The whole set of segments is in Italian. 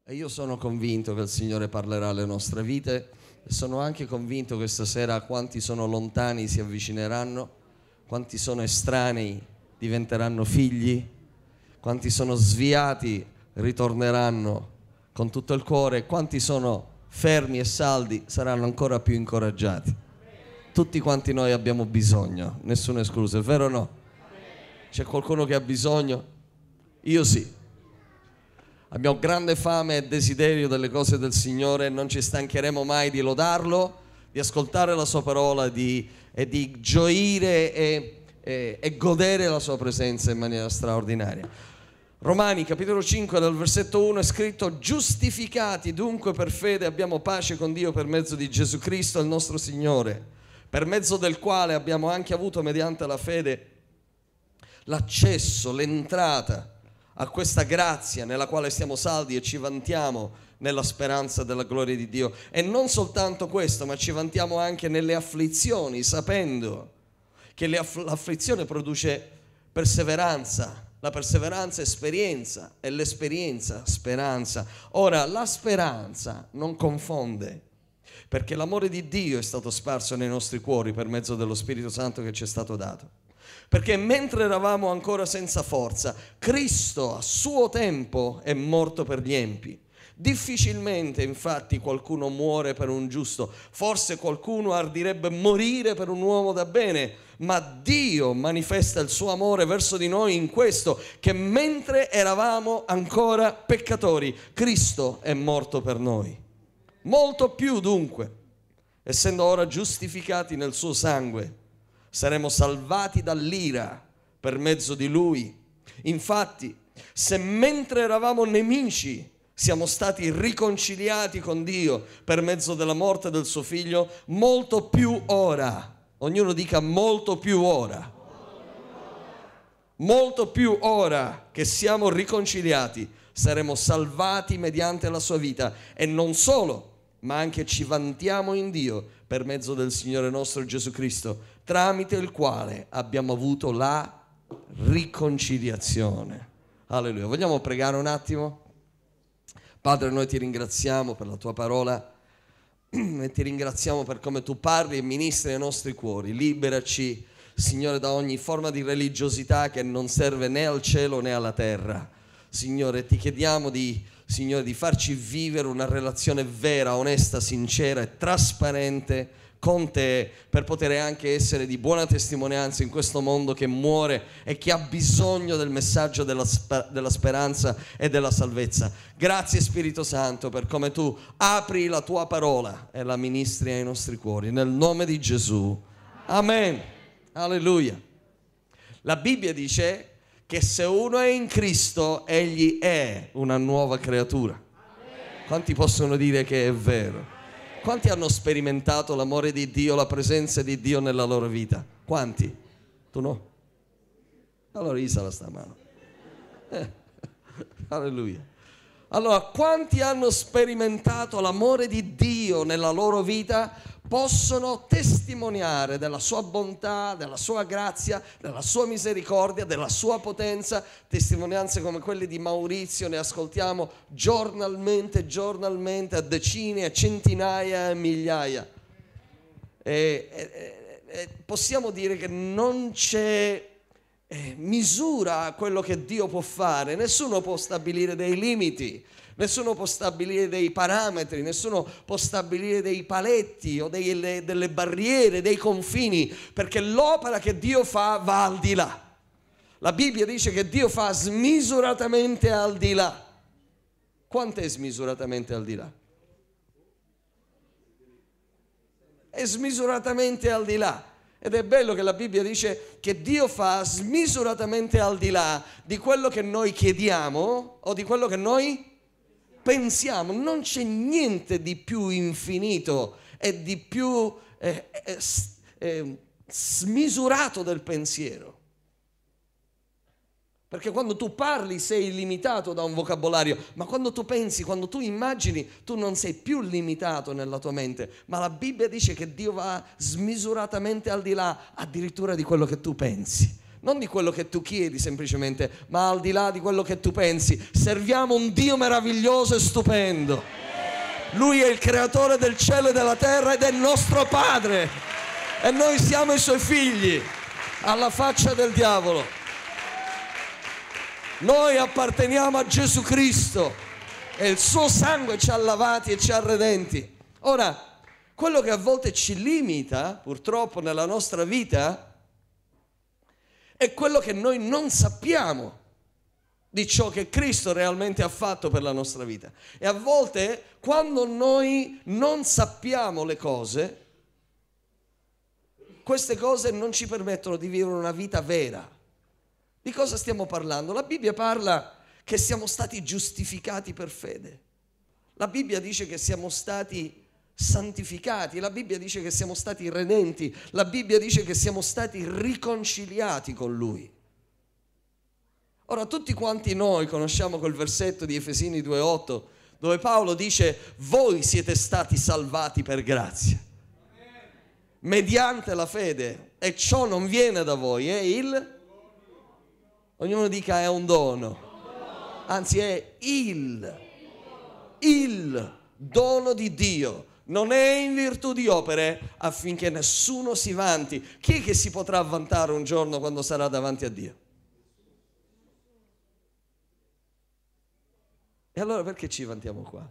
E io sono convinto che il Signore parlerà alle nostre vite e sono anche convinto che stasera quanti sono lontani si avvicineranno, quanti sono estranei diventeranno figli, quanti sono sviati ritorneranno con tutto il cuore, quanti sono fermi e saldi saranno ancora più incoraggiati. Tutti quanti noi abbiamo bisogno, nessuno escluso, è vero o no? C'è qualcuno che ha bisogno? Io sì. Abbiamo grande fame e desiderio delle cose del Signore, non ci stancheremo mai di lodarlo, di ascoltare la sua parola e di gioire e godere la sua presenza in maniera straordinaria. Romani capitolo 5 dal versetto 1 è scritto: giustificati dunque per fede abbiamo pace con Dio per mezzo di Gesù Cristo il nostro Signore, per mezzo del quale abbiamo anche avuto mediante la fede l'accesso, l'entrata a questa grazia nella quale siamo saldi e ci vantiamo nella speranza della gloria di Dio. E non soltanto questo, ma ci vantiamo anche nelle afflizioni, sapendo che l'afflizione produce perseveranza, la perseveranza esperienza e l'esperienza speranza. Ora, la speranza non confonde, perché l'amore di Dio è stato sparso nei nostri cuori per mezzo dello Spirito Santo che ci è stato dato. Perché mentre eravamo ancora senza forza, Cristo a suo tempo è morto per gli empi. Difficilmente infatti qualcuno muore per un giusto, forse qualcuno ardirebbe morire per un uomo da bene, ma Dio manifesta il suo amore verso di noi in questo, che mentre eravamo ancora peccatori, Cristo è morto per noi. Molto più dunque, essendo ora giustificati nel suo sangue, saremo salvati dall'ira per mezzo di Lui. Infatti, se mentre eravamo nemici siamo stati riconciliati con Dio per mezzo della morte del suo Figlio, molto più ora, ognuno dica molto più ora, molto più ora che siamo riconciliati, saremo salvati mediante la sua vita. E non solo, ma anche ci vantiamo in Dio per mezzo del Signore nostro Gesù Cristo, tramite il quale abbiamo avuto la riconciliazione. Alleluia. Vogliamo pregare un attimo? Padre, noi ti ringraziamo per la tua parola e ti ringraziamo per come tu parli e ministri ai nostri cuori. Liberaci, Signore, da ogni forma di religiosità che non serve né al cielo né alla terra. Signore, ti chiediamo Signore, di farci vivere una relazione vera, onesta, sincera e trasparente con te, per poter anche essere di buona testimonianza in questo mondo che muore e che ha bisogno del messaggio della speranza e della salvezza. Grazie Spirito Santo per come tu apri la tua parola e la ministri ai nostri cuori, nel nome di Gesù. Amen. Alleluia. La Bibbia dice che se uno è in Cristo, egli è una nuova creatura. Quanti possono dire che è vero? Quanti hanno sperimentato l'amore di Dio, la presenza di Dio nella loro vita? Quanti? Tu no? Allora Isa la sta a mano. Alleluia. Allora, quanti hanno sperimentato l'amore di Dio nella loro vita possono testimoniare della sua bontà, della sua grazia, della sua misericordia, della sua potenza. Testimonianze come quelle di Maurizio ne ascoltiamo giornalmente a decine, a centinaia e migliaia. Possiamo dire che non c'è misura a quello che Dio può fare. Nessuno può stabilire dei limiti, nessuno può stabilire dei parametri, nessuno può stabilire dei paletti o delle barriere, dei confini, perché l'opera che Dio fa va al di là. La Bibbia dice che Dio fa smisuratamente al di là. Quanto è smisuratamente al di là? È smisuratamente al di là. Ed è bello che la Bibbia dice che Dio fa smisuratamente al di là di quello che noi chiediamo o di quello che noi pensiamo. Non c'è niente di più infinito e di più smisurato del pensiero. Perché quando tu parli sei limitato da un vocabolario, ma quando tu pensi, quando tu immagini, tu non sei più limitato nella tua mente. Ma la Bibbia dice che Dio va smisuratamente al di là addirittura di quello che tu pensi. Non di quello che tu chiedi semplicemente, ma al di là di quello che tu pensi. Serviamo un Dio meraviglioso e stupendo. Lui è il creatore del cielo e della terra ed è il nostro Padre. E noi siamo i Suoi figli, alla faccia del diavolo. Noi apparteniamo a Gesù Cristo e il Suo sangue ci ha lavati e ci ha redenti. Ora, quello che a volte ci limita, purtroppo, nella nostra vita è quello che noi non sappiamo di ciò che Cristo realmente ha fatto per la nostra vita. E a volte, quando noi non sappiamo le cose, queste cose non ci permettono di vivere una vita vera. Di cosa stiamo parlando? La Bibbia parla che siamo stati giustificati per fede. La Bibbia dice che siamo stati santificati, la Bibbia dice che siamo stati redenti, la Bibbia dice che siamo stati riconciliati con Lui. Ora, tutti quanti noi conosciamo quel versetto di Efesini 2,8 dove Paolo dice: voi siete stati salvati per grazia, mediante la fede, e ciò non viene da voi, è ognuno dica è un dono, anzi è il dono di Dio. Non è in virtù di opere, affinché nessuno si vanti. Chi è che si potrà vantare un giorno quando sarà davanti a Dio? E allora perché ci vantiamo qua?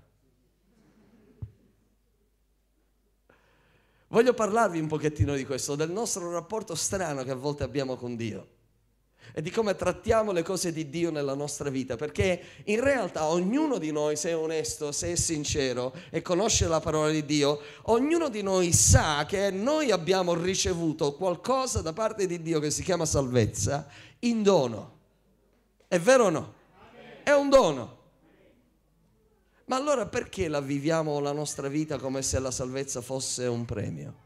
Voglio parlarvi un pochettino di questo, del nostro rapporto strano che a volte abbiamo con Dio e di come trattiamo le cose di Dio nella nostra vita, perché in realtà ognuno di noi, se è onesto, se è sincero e conosce la parola di Dio, ognuno di noi sa che noi abbiamo ricevuto qualcosa da parte di Dio che si chiama salvezza in dono. È vero o no? È un dono. Ma allora perché la viviamo la nostra vita come se la salvezza fosse un premio?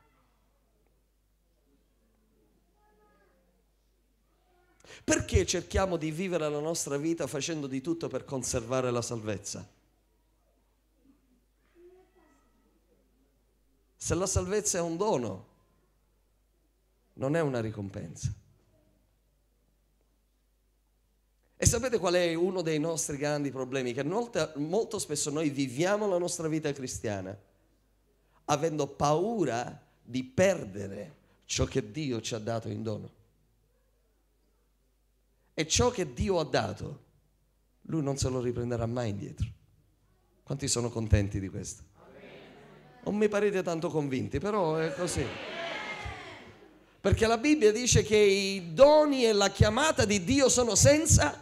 Perché cerchiamo di vivere la nostra vita facendo di tutto per conservare la salvezza? Se la salvezza è un dono, non è una ricompensa. E sapete qual è uno dei nostri grandi problemi? Che molto spesso noi viviamo la nostra vita cristiana avendo paura di perdere ciò che Dio ci ha dato in dono. E ciò che Dio ha dato, Lui non se lo riprenderà mai indietro. Quanti sono contenti di questo? Non mi parete tanto convinti, però è così. Perché la Bibbia dice che i doni e la chiamata di Dio sono senza...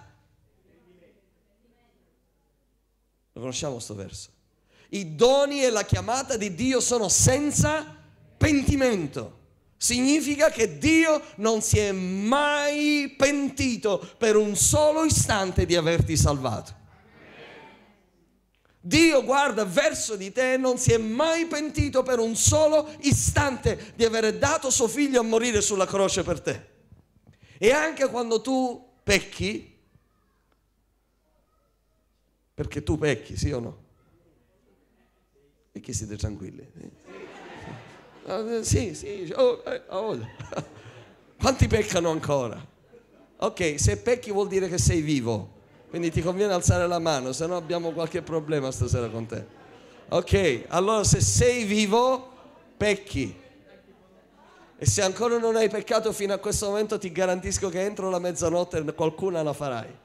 Lo conosciamo sto verso? I doni e la chiamata di Dio sono senza pentimento. Significa che Dio non si è mai pentito per un solo istante di averti salvato. Dio guarda verso di te e non si è mai pentito per un solo istante di aver dato suo figlio a morire sulla croce per te. E anche quando tu pecchi, perché tu pecchi, sì o no? E che siete tranquilli? Sì. Quanti peccano ancora? Ok, se pecchi vuol dire che sei vivo, quindi ti conviene alzare la mano, se no abbiamo qualche problema stasera con te. Ok, allora se sei vivo, pecchi. E se ancora non hai peccato fino a questo momento, ti garantisco che entro la mezzanotte qualcuna la farai.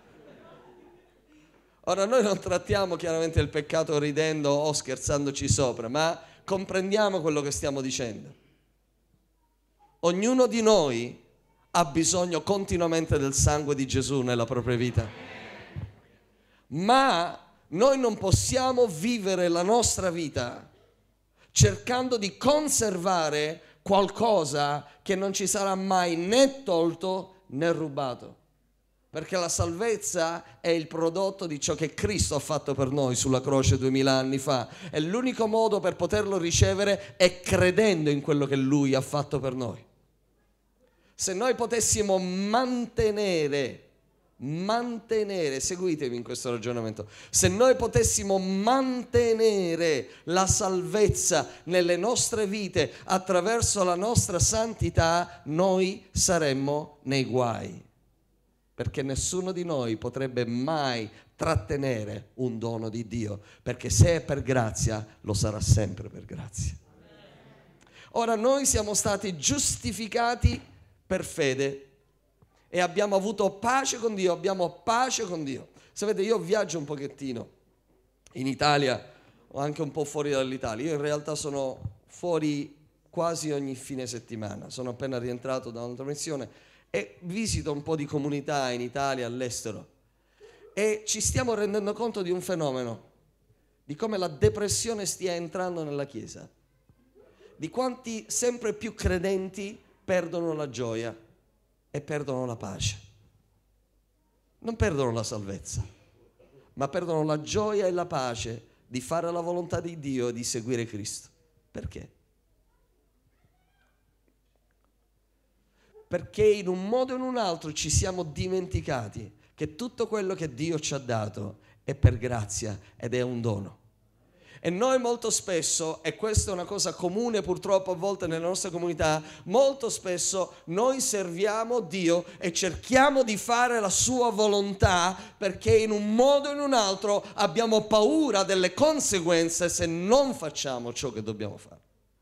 Ora, noi non trattiamo chiaramente il peccato ridendo o scherzandoci sopra, ma comprendiamo quello che stiamo dicendo. Ognuno di noi ha bisogno continuamente del sangue di Gesù nella propria vita. Ma noi non possiamo vivere la nostra vita cercando di conservare qualcosa che non ci sarà mai né tolto né rubato. Perché la salvezza è il prodotto di ciò che Cristo ha fatto per noi sulla croce 2000 anni fa. E l'unico modo per poterlo ricevere è credendo in quello che Lui ha fatto per noi. Se noi potessimo mantenere mantenere, seguitemi in questo ragionamento, se noi potessimo mantenere la salvezza nelle nostre vite attraverso la nostra santità, noi saremmo nei guai, perché nessuno di noi potrebbe mai trattenere un dono di Dio, perché se è per grazia, lo sarà sempre per grazia. Ora noi siamo stati giustificati per fede e abbiamo avuto pace con Dio, abbiamo pace con Dio. Sapete, io viaggio un pochettino in Italia o anche un po' fuori dall'Italia. Io in realtà sono fuori quasi ogni fine settimana, sono appena rientrato da un'altra missione e visito un po' di comunità in Italia, all'estero, e ci stiamo rendendo conto di un fenomeno, di come la depressione stia entrando nella Chiesa, di quanti sempre più credenti perdono la gioia e perdono la pace. Non perdono la salvezza, ma perdono la gioia e la pace di fare la volontà di Dio e di seguire Cristo. Perché? Perché in un modo o in un altro ci siamo dimenticati che tutto quello che Dio ci ha dato è per grazia ed è un dono. E noi molto spesso, e questa è una cosa comune purtroppo a volte nelle nostre comunità, molto spesso noi serviamo Dio e cerchiamo di fare la sua volontà perché in un modo o in un altro abbiamo paura delle conseguenze se non facciamo ciò che dobbiamo fare.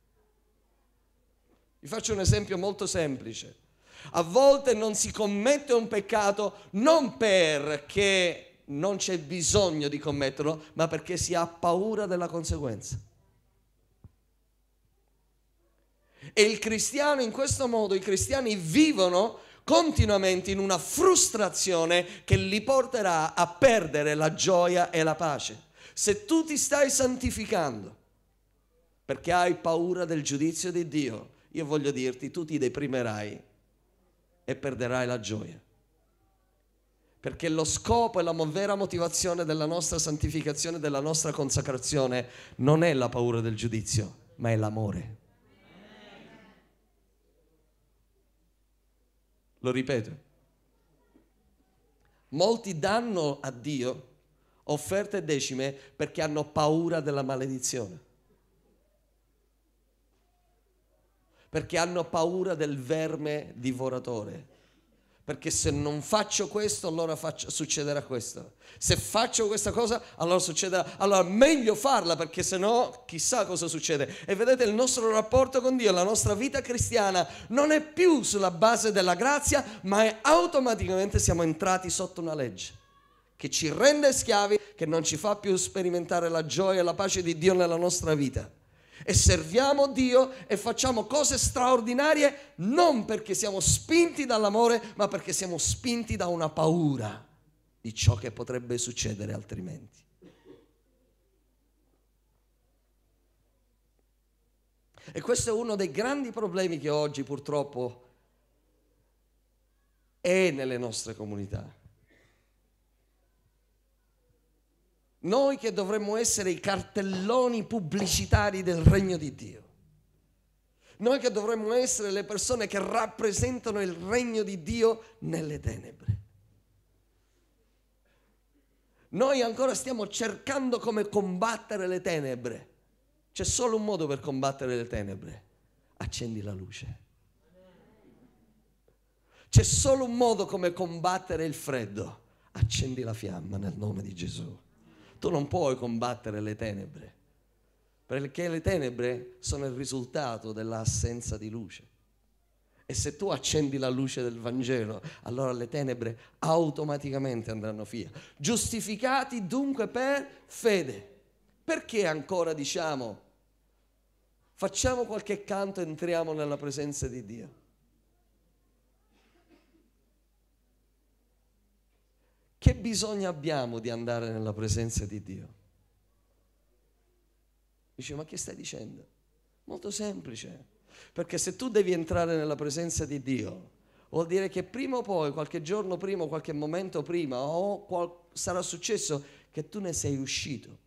Vi faccio un esempio molto semplice. A volte non si commette un peccato non perché non c'è bisogno di commetterlo, ma perché si ha paura della conseguenza. E il cristiano, in questo modo, i cristiani vivono continuamente in una frustrazione che li porterà a perdere la gioia e la pace. Se tu ti stai santificando perché hai paura del giudizio di Dio, io voglio dirti, tu ti deprimerai e perderai la gioia. Perché lo scopo e la vera motivazione della nostra santificazione, della nostra consacrazione, non è la paura del giudizio, ma è l'amore. Lo ripeto. Molti danno a Dio offerte e decime perché hanno paura della maledizione. Perché hanno paura del verme divoratore. Perché se non faccio questo, allora succederà questo. Se faccio questa cosa, allora succederà. Allora meglio farla, perché se no chissà cosa succede. E vedete, il nostro rapporto con Dio, la nostra vita cristiana non è più sulla base della grazia, ma è automaticamente siamo entrati sotto una legge che ci rende schiavi, che non ci fa più sperimentare la gioia e la pace di Dio nella nostra vita. E serviamo Dio e facciamo cose straordinarie non perché siamo spinti dall'amore, ma perché siamo spinti da una paura di ciò che potrebbe succedere altrimenti. E questo è uno dei grandi problemi che oggi purtroppo è nelle nostre comunità. Noi che dovremmo essere i cartelloni pubblicitari del regno di Dio. Noi che dovremmo essere le persone che rappresentano il regno di Dio nelle tenebre. Noi ancora stiamo cercando come combattere le tenebre. C'è solo un modo per combattere le tenebre. Accendi la luce. C'è solo un modo come combattere il freddo. Accendi la fiamma nel nome di Gesù. Tu non puoi combattere le tenebre, perché le tenebre sono il risultato dell'assenza di luce. E se tu accendi la luce del Vangelo, allora le tenebre automaticamente andranno via. Giustificati dunque per fede. Perché ancora diciamo, facciamo qualche canto e entriamo nella presenza di Dio? Che bisogno abbiamo di andare nella presenza di Dio? Dice, ma che stai dicendo? Molto semplice, perché se tu devi entrare nella presenza di Dio, vuol dire che prima o poi, qualche giorno prima, qualche momento prima, sarà successo che tu ne sei uscito.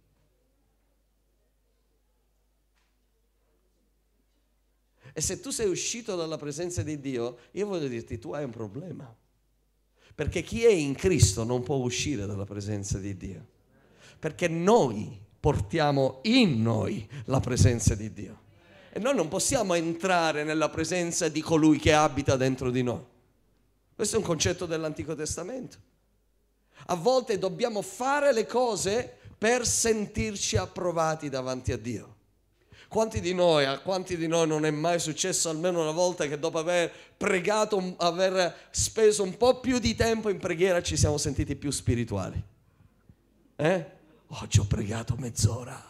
E se tu sei uscito dalla presenza di Dio, io voglio dirti, tu hai un problema. Perché chi è in Cristo non può uscire dalla presenza di Dio. Perché noi portiamo in noi la presenza di Dio. E noi non possiamo entrare nella presenza di colui che abita dentro di noi. Questo è un concetto dell'Antico Testamento. A volte dobbiamo fare le cose per sentirci approvati davanti a Dio. A quanti di noi non è mai successo almeno una volta che dopo aver pregato, aver speso un po' più di tempo in preghiera ci siamo sentiti più spirituali? Oggi ho pregato mezz'ora.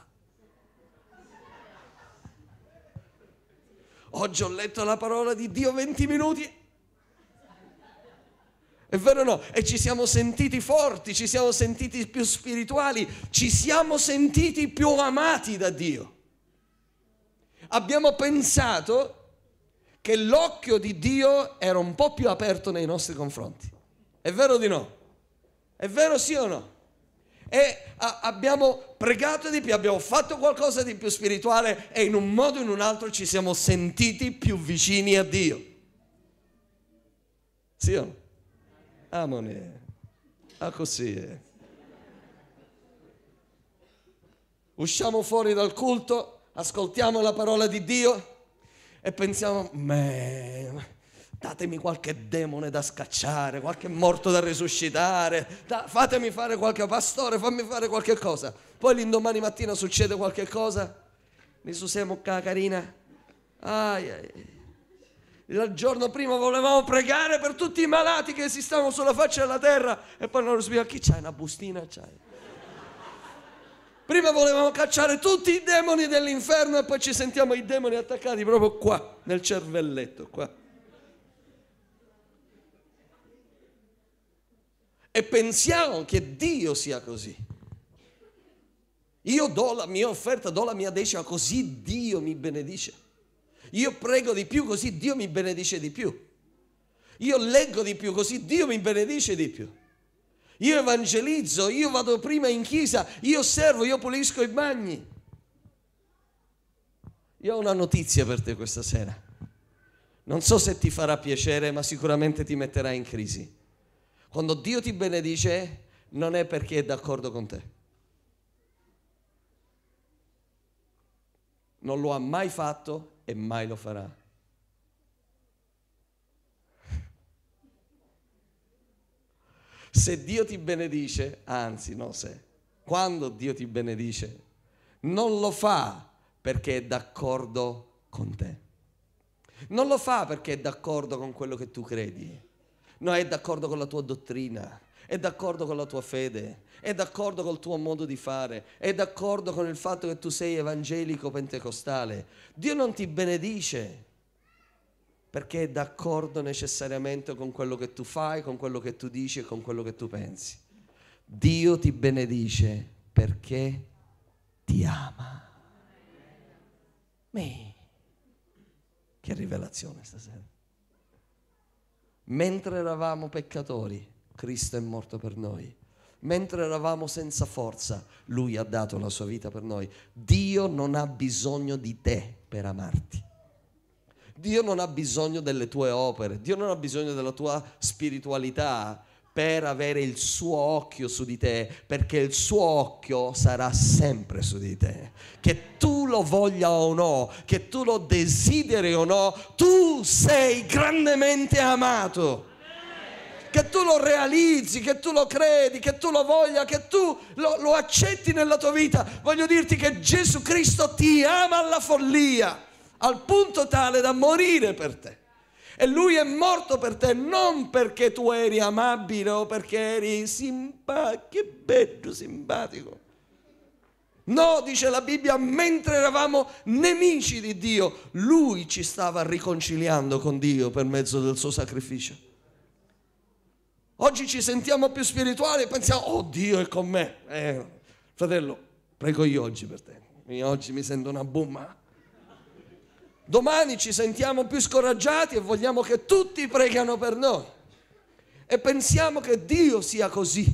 Oggi ho letto la parola di Dio 20 minuti. È vero o no? E ci siamo sentiti forti, ci siamo sentiti più spirituali, ci siamo sentiti più amati da Dio. Abbiamo pensato che l'occhio di Dio era un po' più aperto nei nostri confronti. È vero o di no? È vero sì o no? E abbiamo pregato di più, abbiamo fatto qualcosa di più spirituale e in un modo o in un altro ci siamo sentiti più vicini a Dio. Sì o no? Amone. Così è. Usciamo fuori dal culto, ascoltiamo la parola di Dio e pensiamo, datemi qualche demone da scacciare, qualche morto da resuscitare, fatemi fare qualche pastore, fammi fare qualche cosa. Poi l'indomani mattina succede qualche cosa, mi susiamo carina. Il giorno prima volevamo pregare per tutti i malati che esistavano sulla faccia della terra e poi non sappiamo chi c'hai, una bustina c'hai. Prima volevamo cacciare tutti i demoni dell'inferno e poi ci sentiamo i demoni attaccati proprio qua, nel cervelletto, qua. E pensiamo che Dio sia così. Io do la mia offerta, do la mia decima, così Dio mi benedice. Io prego di più, così Dio mi benedice di più. Io leggo di più, così Dio mi benedice di più. Io evangelizzo, io vado prima in chiesa, io servo, io pulisco i bagni. Io ho una notizia per te questa sera. Non so se ti farà piacere, ma sicuramente ti metterà in crisi. Quando Dio ti benedice, non è perché è d'accordo con te. Non lo ha mai fatto e mai lo farà. Se Dio ti benedice, anzi no se, quando Dio ti benedice, non lo fa perché è d'accordo con te. Non lo fa perché è d'accordo con quello che tu credi. No, è d'accordo con la tua dottrina, è d'accordo con la tua fede, è d'accordo col tuo modo di fare, è d'accordo con il fatto che tu sei evangelico pentecostale. Dio non ti benedice perché è d'accordo necessariamente con quello che tu fai, con quello che tu dici e con quello che tu pensi. Dio ti benedice perché ti ama. Che rivelazione stasera. Mentre eravamo peccatori, Cristo è morto per noi. Mentre eravamo senza forza, Lui ha dato la sua vita per noi. Dio non ha bisogno di te per amarti. Dio non ha bisogno delle tue opere, Dio non ha bisogno della tua spiritualità per avere il suo occhio su di te, perché il suo occhio sarà sempre su di te. Che tu lo voglia o no, che tu lo desideri o no, tu sei grandemente amato. Che tu lo realizzi, che tu lo credi, che tu lo voglia, che tu lo accetti nella tua vita. Voglio dirti che Gesù Cristo ti ama alla follia, al punto tale da morire per te. E Lui è morto per te non perché tu eri amabile o perché eri che bello, simpatico. No, dice la Bibbia, mentre eravamo nemici di Dio, Lui ci stava riconciliando con Dio per mezzo del suo sacrificio. Oggi ci sentiamo più spirituali e pensiamo, oh Dio è con me. Fratello, prego io oggi per te. Io oggi mi sento una bomba. Domani ci sentiamo più scoraggiati e vogliamo che tutti pregano per noi. E pensiamo che Dio sia così.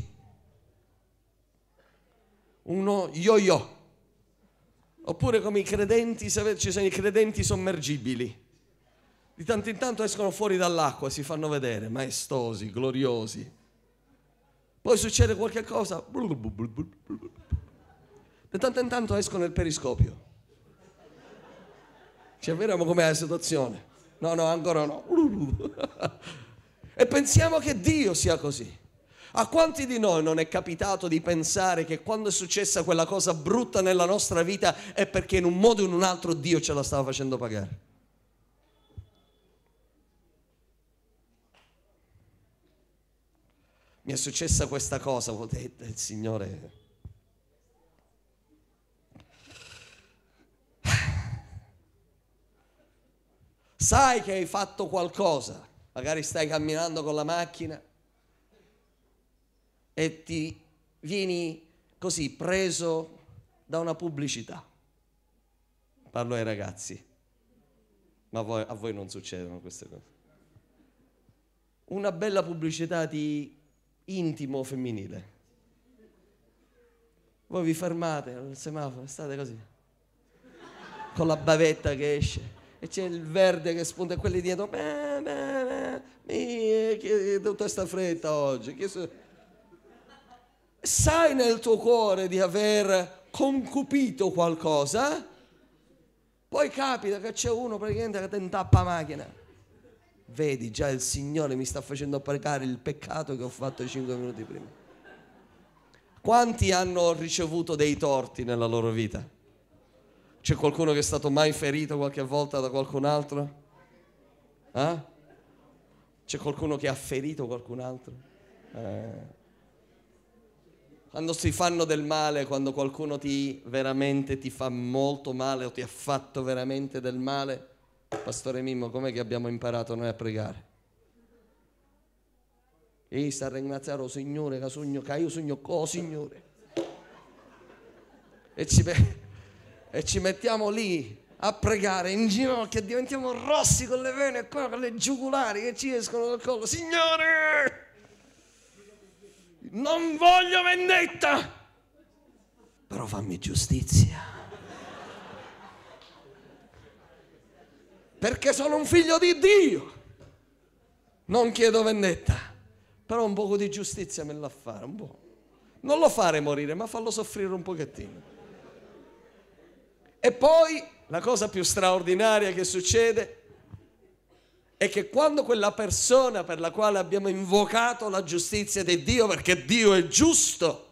Uno yo-yo. Oppure come i credenti, sapete, ci sono i credenti sommergibili. Di tanto in tanto escono fuori dall'acqua, si fanno vedere, maestosi, gloriosi. Poi succede qualche cosa, di tanto in tanto esco nel periscopio. Ci avveriamo com'è la situazione. No, ancora no. E pensiamo che Dio sia così. A quanti di noi non è capitato di pensare che quando è successa quella cosa brutta nella nostra vita è perché in un modo o in un altro Dio ce la stava facendo pagare? Mi è successa questa cosa, il Signore. Sai che hai fatto qualcosa, magari stai camminando con la macchina e ti vieni così preso da una pubblicità. Parlo ai ragazzi, ma a voi non succedono queste cose. Una bella pubblicità di intimo femminile. Voi vi fermate al semaforo, state così, con la bavetta che esce, e c'è il verde che spunta e quelli dietro, tutta questa fretta oggi. Sai nel tuo cuore di aver concupito qualcosa, poi capita che c'è uno praticamente che ti intappa la macchina. Vedi, già il Signore mi sta facendo pagare il peccato che ho fatto 5 minuti prima. Quanti hanno ricevuto dei torti nella loro vita? C'è qualcuno che è stato mai ferito qualche volta da qualcun altro? C'è qualcuno che ha ferito qualcun altro? Quando si fanno del male, quando qualcuno veramente ti fa molto male o ti ha fatto veramente del male, Pastore Mimmo, com'è che abbiamo imparato noi a pregare? E sta a ringraziare il Signore che io sogno con Signore. E ci mettiamo lì a pregare in ginocchio e diventiamo rossi con le vene e con le giugulari che ci escono dal collo. Signore, non voglio vendetta, però fammi giustizia. Perché sono un figlio di Dio. Non chiedo vendetta, però un poco di giustizia me la fare, un po'. Non lo fare morire, ma fallo soffrire un pochettino. E poi la cosa più straordinaria che succede è che quando quella persona per la quale abbiamo invocato la giustizia di Dio, perché Dio è giusto,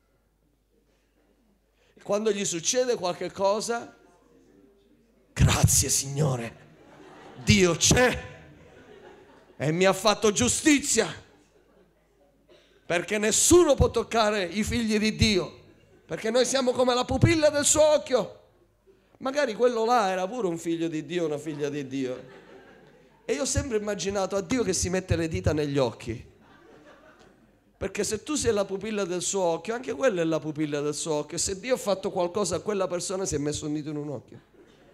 quando gli succede qualche cosa, grazie Signore, Dio c'è e mi ha fatto giustizia, perché nessuno può toccare i figli di Dio, perché noi siamo come la pupilla del suo occhio. Magari quello là era pure un figlio di Dio, una figlia di Dio. E io ho sempre immaginato a Dio che si mette le dita negli occhi, perché se tu sei la pupilla del suo occhio, anche quella è la pupilla del suo occhio. Se Dio ha fatto qualcosa a quella persona, si è messo un dito in un occhio.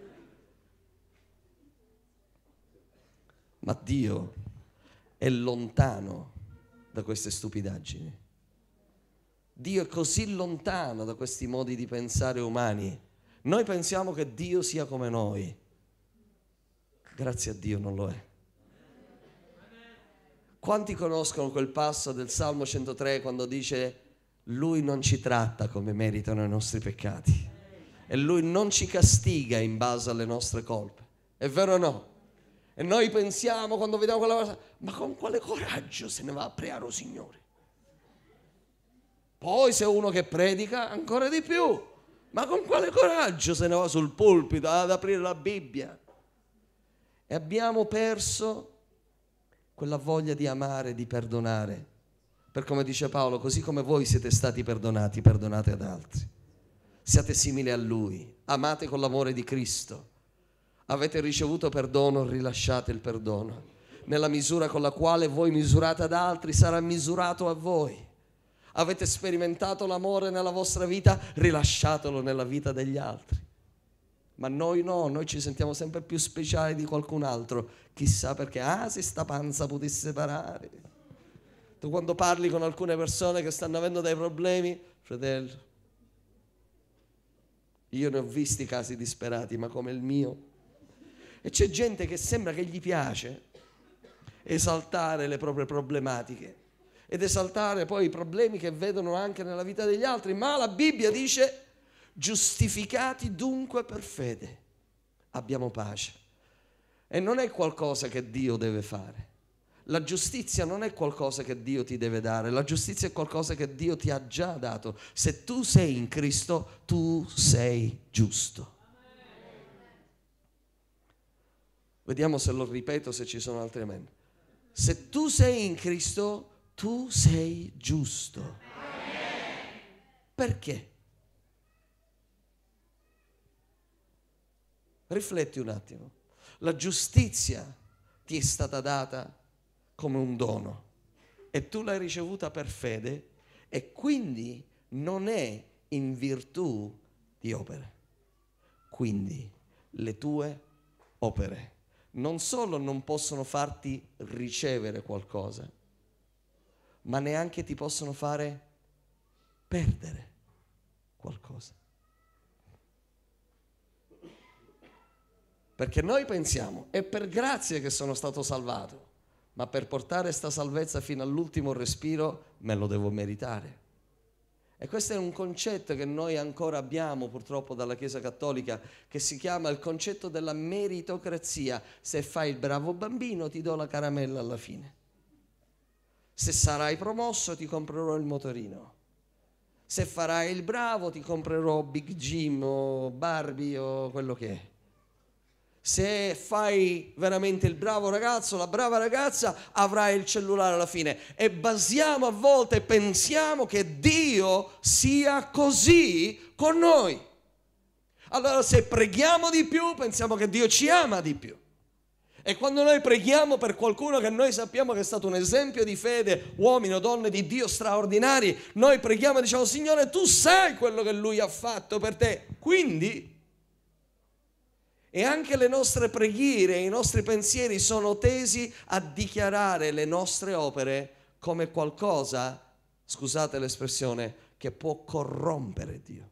Ma Dio è lontano da queste stupidaggini. Dio è così lontano da questi modi di pensare umani. Noi pensiamo che Dio sia come noi. Grazie a Dio non lo è. Quanti conoscono quel passo del Salmo 103 quando dice: Lui non ci tratta come meritano i nostri peccati e Lui non ci castiga in base alle nostre colpe? È vero o no? E noi pensiamo, quando vediamo quella cosa, ma con quale coraggio se ne va a pregare il Signore? Poi se uno che predica, ancora di più, ma con quale coraggio se ne va sul pulpito ad aprire la Bibbia? E abbiamo perso quella voglia di amare, di perdonare. Per come dice Paolo, così come voi siete stati perdonati, perdonate ad altri. Siate simili a Lui, amate con l'amore di Cristo. Avete ricevuto perdono, rilasciate il perdono. Nella misura con la quale voi misurate ad altri, sarà misurato a voi. Avete sperimentato l'amore nella vostra vita, rilasciatelo nella vita degli altri. Ma noi no, noi ci sentiamo sempre più speciali di qualcun altro. Chissà perché, se sta panza potesse parare. Tu quando parli con alcune persone che stanno avendo dei problemi, fratello, io ne ho visti casi disperati, ma come il mio. E c'è gente che sembra che gli piace esaltare le proprie problematiche ed esaltare poi i problemi che vedono anche nella vita degli altri, ma la Bibbia dice: giustificati dunque per fede abbiamo pace. E non è qualcosa che Dio deve fare. La giustizia non è qualcosa che Dio ti deve dare, la giustizia è qualcosa che Dio ti ha già dato. Se tu sei in Cristo, tu sei giusto. Vediamo se lo ripeto, se ci sono altri amen. Se tu sei in Cristo, tu sei giusto. Perché? Rifletti un attimo. La giustizia ti è stata data come un dono e tu l'hai ricevuta per fede, e quindi non è in virtù di opere. Quindi le tue opere non solo non possono farti ricevere qualcosa, ma neanche ti possono fare perdere qualcosa. Perché noi pensiamo: è per grazia che sono stato salvato, ma per portare sta salvezza fino all'ultimo respiro me lo devo meritare. E questo è un concetto che noi ancora abbiamo purtroppo dalla Chiesa Cattolica, che si chiama il concetto della meritocrazia. Se fai il bravo bambino ti do la caramella alla fine. Se sarai promosso ti comprerò il motorino. Se farai il bravo ti comprerò Big Jim o Barbie o quello che è. Se fai veramente il bravo ragazzo, la brava ragazza, avrai il cellulare alla fine. E basiamo a volte e pensiamo che Dio sia così con noi. Allora se preghiamo di più, pensiamo che Dio ci ama di più. E quando noi preghiamo per qualcuno che noi sappiamo che è stato un esempio di fede, uomini o donne di Dio straordinari, noi preghiamo e diciamo: Signore, tu sai quello che lui ha fatto per te. Quindi, e anche le nostre preghiere, i nostri pensieri sono tesi a dichiarare le nostre opere come qualcosa, scusate l'espressione, che può corrompere Dio.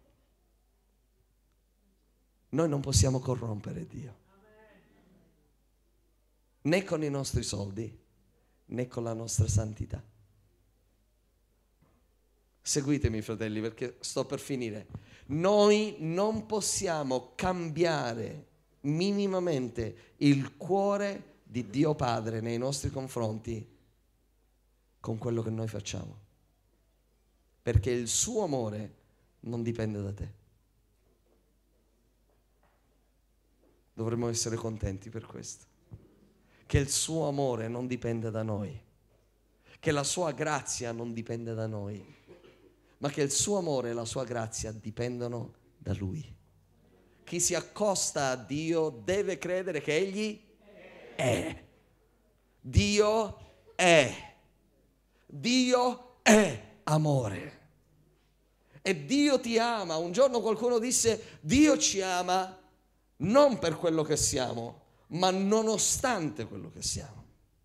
Noi non possiamo corrompere Dio, né con i nostri soldi, né con la nostra santità. Seguitemi, fratelli, perché sto per finire. Noi non possiamo cambiare minimamente il cuore di Dio Padre nei nostri confronti con quello che noi facciamo, perché il suo amore non dipende da te. Dovremmo essere contenti per questo, che il suo amore non dipende da noi, che la sua grazia non dipende da noi, ma che il suo amore e la sua grazia dipendono da Lui. Chi si accosta a Dio deve credere che Egli è. Dio è. Dio è amore. E Dio ti ama. Un giorno qualcuno disse: Dio ci ama non per quello che siamo, ma nonostante quello che siamo.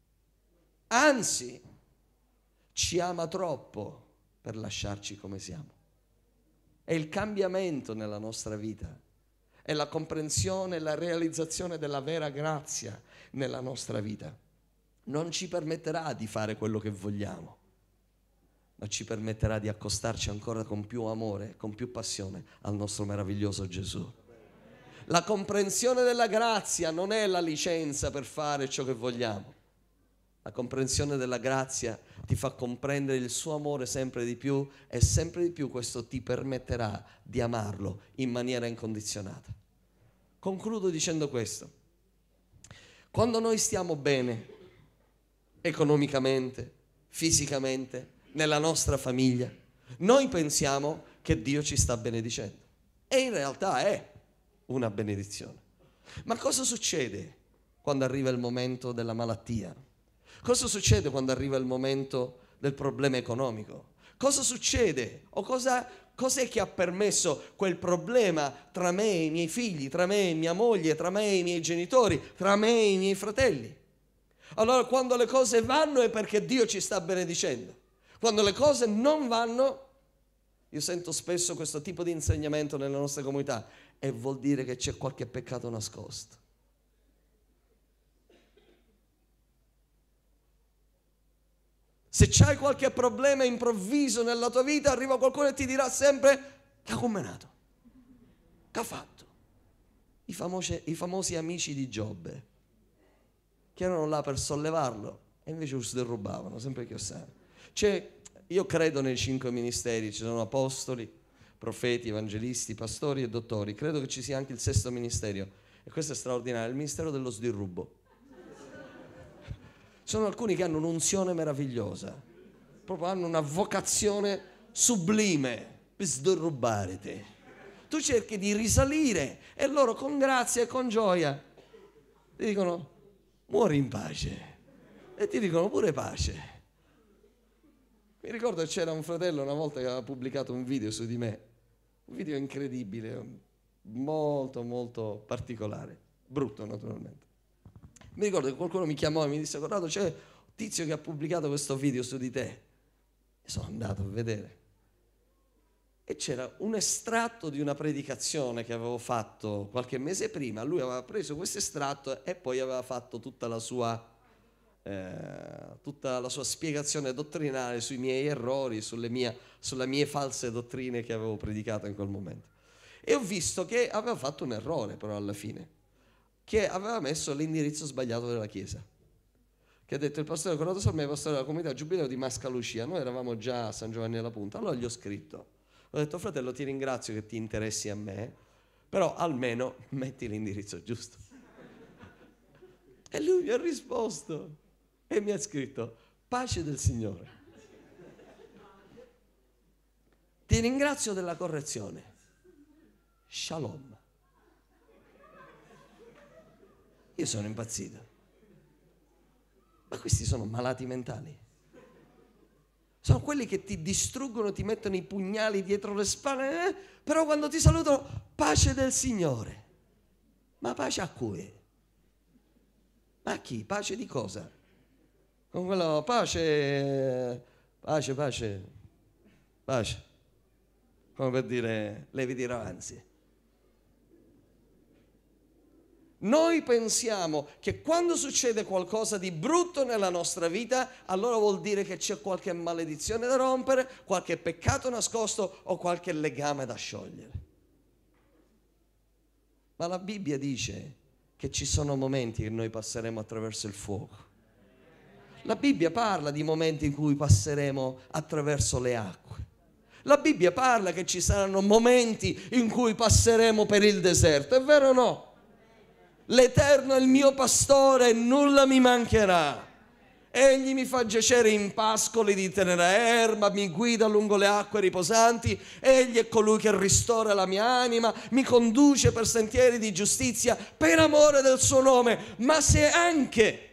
Anzi, ci ama troppo per lasciarci come siamo. È il cambiamento nella nostra vita, è la comprensione e la realizzazione della vera grazia nella nostra vita. Non ci permetterà di fare quello che vogliamo, ma ci permetterà di accostarci ancora con più amore, con più passione al nostro meraviglioso Gesù. La comprensione della grazia non è la licenza per fare ciò che vogliamo. La comprensione della grazia ti fa comprendere il suo amore sempre di più, e sempre di più questo ti permetterà di amarlo in maniera incondizionata. Concludo dicendo questo: quando noi stiamo bene economicamente, fisicamente, nella nostra famiglia, noi pensiamo che Dio ci sta benedicendo, e in realtà è una benedizione. Ma cosa succede quando arriva il momento della malattia? Cosa succede quando arriva il momento del problema economico? Cosa succede? O cos'è che ha permesso quel problema tra me e i miei figli, tra me e mia moglie, tra me e i miei genitori, tra me e i miei fratelli? Allora, quando le cose vanno è perché Dio ci sta benedicendo. Quando le cose non vanno, io sento spesso questo tipo di insegnamento nella nostra comunità, e vuol dire che c'è qualche peccato nascosto. Se c'hai qualche problema improvviso nella tua vita, arriva qualcuno e ti dirà sempre: che ha combinato? Che ha fatto? I famosi amici di Giobbe, che erano là per sollevarlo e invece lo sderrubavano, sempre Chiossano. Io credo nei 5 ministeri, ci sono apostoli, profeti, evangelisti, pastori e dottori. Credo che ci sia anche il 6º ministero, e questo è straordinario, il ministero dello sdirrubo. Sono alcuni che hanno un'unzione meravigliosa, proprio hanno una vocazione sublime per sderrubare te. Tu cerchi di risalire e loro con grazia e con gioia ti dicono: muori in pace, e ti dicono pure pace. Mi ricordo che c'era un fratello una volta che aveva pubblicato un video su di me, un video incredibile, molto molto particolare, brutto naturalmente. Mi ricordo che qualcuno mi chiamò e mi disse: Corrado, c'è un tizio che ha pubblicato questo video su di te. E sono andato a vedere. E c'era un estratto di una predicazione che avevo fatto qualche mese prima. Lui aveva preso questo estratto e poi aveva fatto tutta la sua spiegazione dottrinale sui miei errori, sulle mie false dottrine che avevo predicato in quel momento. E ho visto che aveva fatto un errore però alla fine, che aveva messo l'indirizzo sbagliato della chiesa, che ha detto: il pastore Corrado Salme è pastore della comunità Giubileo di Mascalucia, noi eravamo già a San Giovanni della Punta. Allora gli ho scritto, ho detto: fratello, ti ringrazio che ti interessi a me, però almeno metti l'indirizzo giusto. E lui mi ha risposto e mi ha scritto: pace del Signore, ti ringrazio della correzione, shalom. Io sono impazzito. Ma questi sono malati mentali. Sono quelli che ti distruggono, ti mettono i pugnali dietro le spalle, però quando ti salutano: pace del Signore. Ma pace a cui? Ma a chi? Pace di cosa? Con quello pace, come per dire levi di avanzi. Noi pensiamo che quando succede qualcosa di brutto nella nostra vita, allora vuol dire che c'è qualche maledizione da rompere, qualche peccato nascosto o qualche legame da sciogliere. Ma la Bibbia dice che ci sono momenti che noi passeremo attraverso il fuoco. La Bibbia parla di momenti in cui passeremo attraverso le acque. La Bibbia parla che ci saranno momenti in cui passeremo per il deserto, è vero o no? L'Eterno è il mio pastore e nulla mi mancherà. Egli mi fa giacere in pascoli di tenera erba, mi guida lungo le acque riposanti. Egli è colui che ristora la mia anima, mi conduce per sentieri di giustizia per amore del suo nome. Ma se anche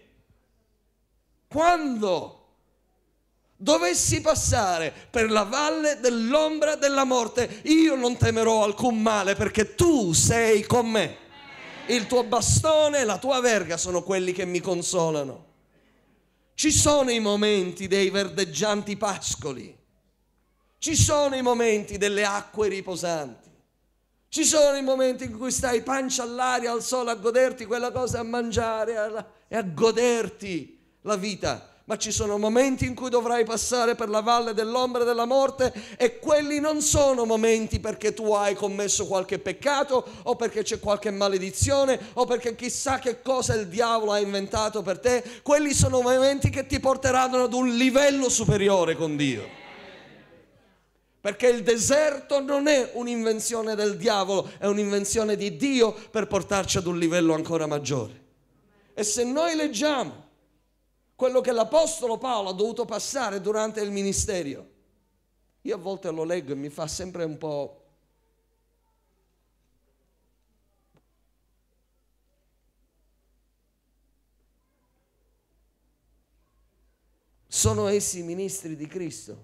quando dovessi passare per la valle dell'ombra della morte, io non temerò alcun male, perché tu sei con me. Il tuo bastone e la tua verga sono quelli che mi consolano. Ci sono i momenti dei verdeggianti pascoli, ci sono i momenti delle acque riposanti, ci sono i momenti in cui stai pancia all'aria, al sole, a goderti quella cosa, a mangiare e a goderti la vita. Ma ci sono momenti in cui dovrai passare per la valle dell'ombra della morte, e quelli non sono momenti perché tu hai commesso qualche peccato o perché c'è qualche maledizione o perché chissà che cosa il diavolo ha inventato per te. Quelli sono momenti che ti porteranno ad un livello superiore con Dio. Perché il deserto non è un'invenzione del diavolo, è un'invenzione di Dio per portarci ad un livello ancora maggiore. E se noi leggiamo quello che l'Apostolo Paolo ha dovuto passare durante il ministero, io a volte lo leggo e mi fa sempre un po'... Sono essi ministri di Cristo?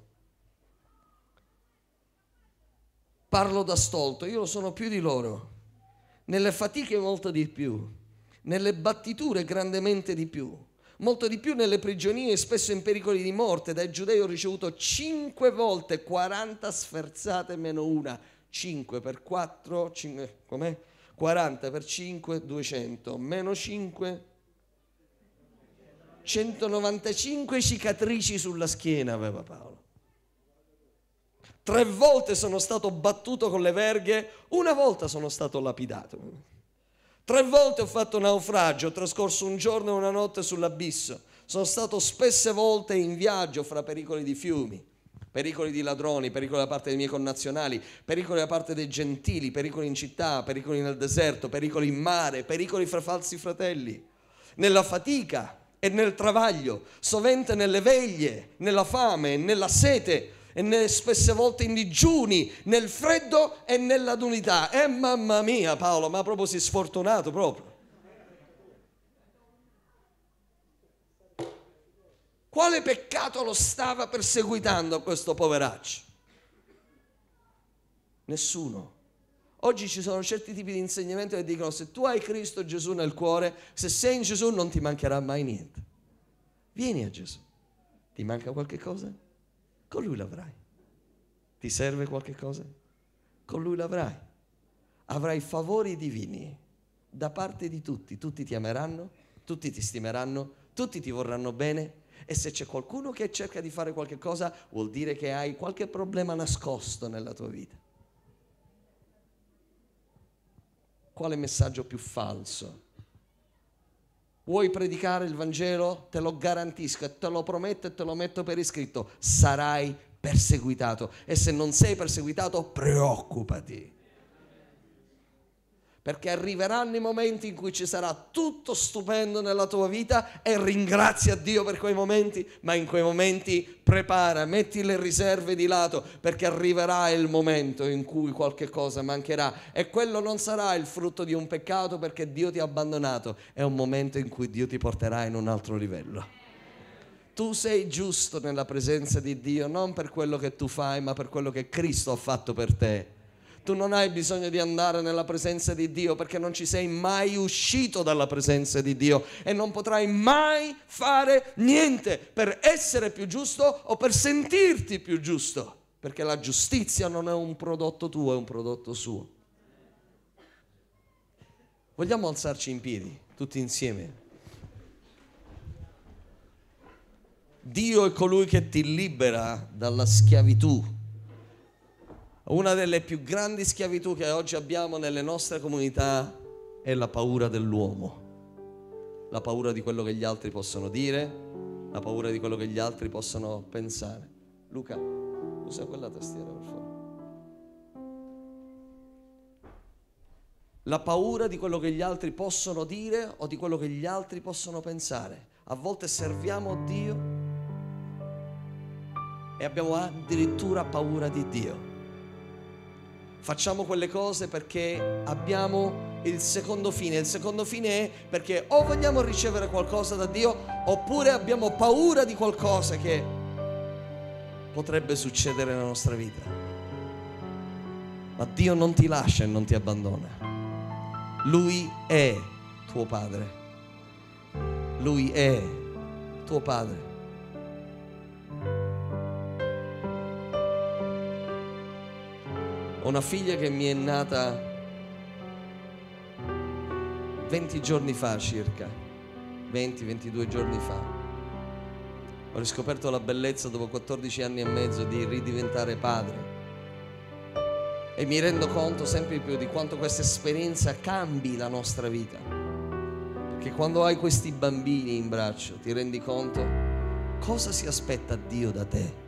Parlo da stolto, io lo sono più di loro, nelle fatiche molto di più, nelle battiture grandemente di più, molto di più nelle prigionie e spesso in pericoli di morte. Dai giudei ho ricevuto 5 volte 40 sferzate meno una. 5 per 4, 5, com'è? 40 per 5, 200, meno 5, 195 cicatrici sulla schiena aveva Paolo. 3 volte sono stato battuto con le verghe, 1 volta sono stato lapidato. 3 volte ho fatto naufragio, ho trascorso un giorno e una notte sull'abisso. Sono stato spesse volte in viaggio fra pericoli di fiumi, pericoli di ladroni, pericoli da parte dei miei connazionali, pericoli da parte dei gentili, pericoli in città, pericoli nel deserto, pericoli in mare, pericoli fra falsi fratelli, nella fatica e nel travaglio, sovente nelle veglie, nella fame, nella sete e spesse volte in digiuni, nel freddo e nella nudità. Mamma mia Paolo, ma proprio si è sfortunato proprio. Quale peccato lo stava perseguitando questo poveraccio? Nessuno. Oggi ci sono certi tipi di insegnamenti che dicono: se tu hai Cristo Gesù nel cuore, se sei in Gesù non ti mancherà mai niente. Vieni a Gesù. Ti manca qualche cosa? Con Lui l'avrai. Ti serve qualche cosa? Con Lui l'avrai. Avrai favori divini da parte di tutti. Tutti ti ameranno, tutti ti stimeranno, tutti ti vorranno bene. E se c'è qualcuno che cerca di fare qualche cosa, vuol dire che hai qualche problema nascosto nella tua vita. Quale messaggio più falso? Vuoi predicare il Vangelo? Te lo garantisco e te lo prometto e te lo metto per iscritto: sarai perseguitato. E se non sei perseguitato, preoccupati. Perché arriveranno i momenti in cui ci sarà tutto stupendo nella tua vita e ringrazia Dio per quei momenti, ma in quei momenti prepara, metti le riserve di lato, perché arriverà il momento in cui qualche cosa mancherà e quello non sarà il frutto di un peccato perché Dio ti ha abbandonato, è un momento in cui Dio ti porterà in un altro livello. Tu sei giusto nella presenza di Dio non per quello che tu fai, ma per quello che Cristo ha fatto per te. Tu non hai bisogno di andare nella presenza di Dio perché non ci sei mai uscito dalla presenza di Dio e non potrai mai fare niente per essere più giusto o per sentirti più giusto, perché la giustizia non è un prodotto tuo, è un prodotto suo. Vogliamo alzarci in piedi tutti insieme? Dio è colui che ti libera dalla schiavitù. Una delle più grandi schiavitù che oggi abbiamo nelle nostre comunità è la paura dell'uomo, la paura di quello che gli altri possono dire, la paura di quello che gli altri possono pensare. Luca, usa quella tastiera per favore. La paura di quello che gli altri possono dire o di quello che gli altri possono pensare. A volte serviamo Dio e abbiamo addirittura paura di Dio. Facciamo quelle cose perché abbiamo il secondo fine. Il secondo fine è perché o vogliamo ricevere qualcosa da Dio oppure abbiamo paura di qualcosa che potrebbe succedere nella nostra vita. Ma Dio non ti lascia e non ti abbandona. Lui è tuo Padre. Lui è tuo Padre. Ho una figlia che mi è nata 20 giorni fa circa, 20-22 giorni fa. Ho riscoperto la bellezza dopo 14 anni e mezzo di ridiventare padre e mi rendo conto sempre di più di quanto questa esperienza cambi la nostra vita, perché quando hai questi bambini in braccio ti rendi conto cosa si aspetta Dio da te.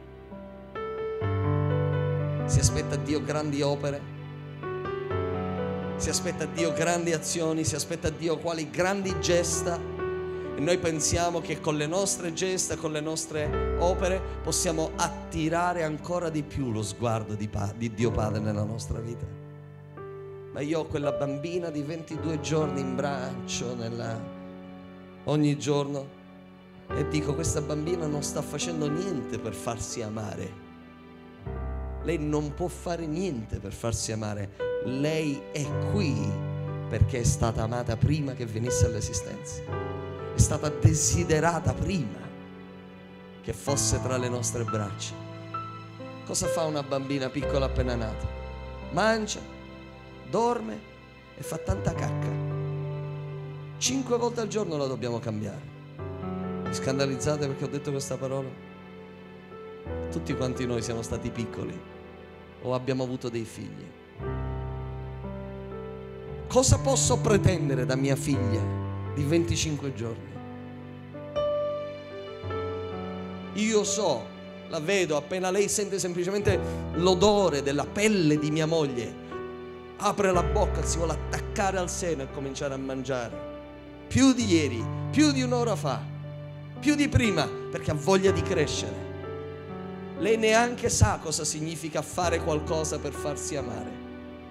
Si aspetta Dio grandi opere, si aspetta Dio grandi azioni, si aspetta Dio quali grandi gesta, e noi pensiamo che con le nostre gesta, con le nostre opere possiamo attirare ancora di più lo sguardo di Dio Padre nella nostra vita. Ma io ho quella bambina di 22 giorni in braccio ogni giorno e dico: questa bambina non sta facendo niente per farsi amare. Lei non può fare niente per farsi amare. Lei è qui perché è stata amata prima che venisse all'esistenza. È stata desiderata prima che fosse tra le nostre braccia. Cosa fa una bambina piccola appena nata? Mangia, dorme e fa tanta cacca. 5 volte al giorno la dobbiamo cambiare. Vi scandalizzate perché ho detto questa parola? Tutti quanti noi siamo stati piccoli o abbiamo avuto dei figli. Cosa posso pretendere da mia figlia di 25 giorni? Io so, la vedo, appena lei sente semplicemente l'odore della pelle di mia moglie, apre la bocca, si vuole attaccare al seno e cominciare a mangiare. Più di ieri, più di un'ora fa, più di prima, perché ha voglia di crescere. Lei neanche sa cosa significa fare qualcosa per farsi amare.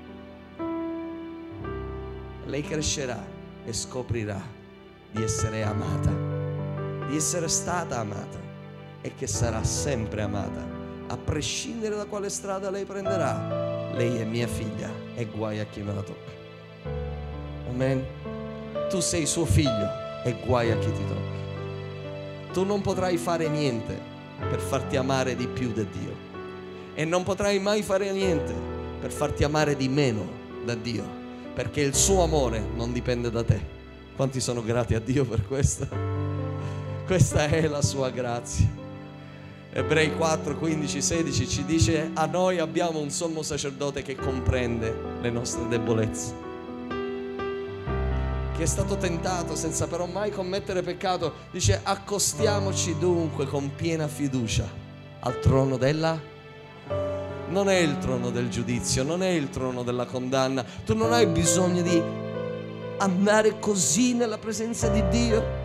Lei crescerà e scoprirà di essere amata, di essere stata amata e che sarà sempre amata, a prescindere da quale strada lei prenderà. Lei è mia figlia e guai a chi me la tocca. Amen. Tu sei suo figlio e guai a chi ti tocca. Tu non potrai fare niente per farti amare di più da Dio e non potrai mai fare niente per farti amare di meno da Dio, perché il suo amore non dipende da te. Quanti sono grati a Dio per questo? Questa è la sua grazia. Ebrei 4, 15, 16 ci dice: a noi abbiamo un sommo sacerdote che comprende le nostre debolezze, che è stato tentato senza però mai commettere peccato. Dice: accostiamoci dunque con piena fiducia al trono della... Non è il trono del giudizio, non è il trono della condanna. Tu non hai bisogno di andare così nella presenza di Dio.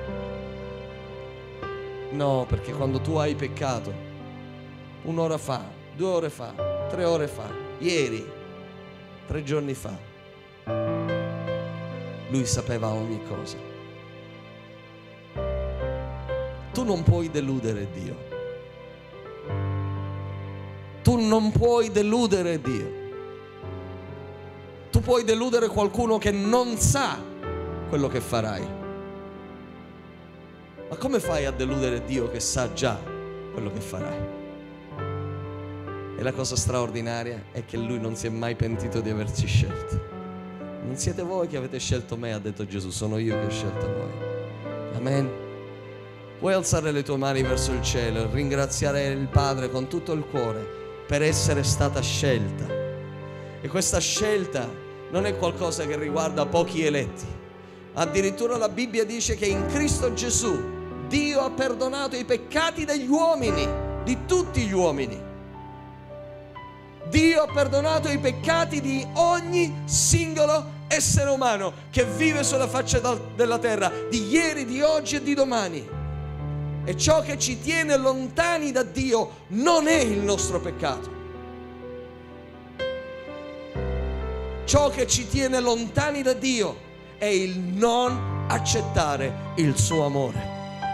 No, perché quando tu hai peccato, un'ora fa, 2 ore fa, 3 ore fa, ieri, 3 giorni fa, Lui sapeva ogni cosa. Tu non puoi deludere Dio. Tu non puoi deludere Dio. Tu puoi deludere qualcuno che non sa quello che farai. Ma come fai a deludere Dio che sa già quello che farai? E la cosa straordinaria è che Lui non si è mai pentito di averci scelto. Non siete voi che avete scelto me, ha detto Gesù, sono io che ho scelto voi. Amen. Puoi alzare le tue mani verso il cielo e ringraziare il Padre con tutto il cuore per essere stata scelta. E questa scelta non è qualcosa che riguarda pochi eletti. Addirittura la Bibbia dice che in Cristo Gesù Dio ha perdonato i peccati degli uomini, di tutti gli uomini. Dio ha perdonato i peccati di ogni singolo essere umano che vive sulla faccia della terra, di ieri, di oggi e di domani. E ciò che ci tiene lontani da Dio non è il nostro peccato. Ciò che ci tiene lontani da Dio è il non accettare il suo amore.